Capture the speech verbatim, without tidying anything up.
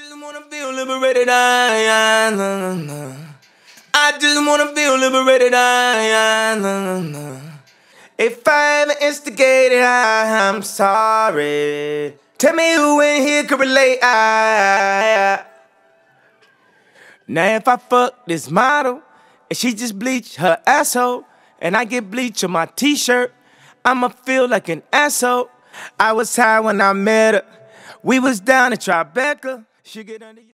just wanna feel liberated, I, I, no, no, no. I just wanna feel liberated, I, I, no, no, no. If I ever instigated, I, I'm sorry. Tell me who in here could relate, I, I. Now if I fuck this model, and she just bleach her asshole, and I get bleach on my t-shirt, I'ma feel like an asshole. I was high when I met her. We was down at Tribeca. She get under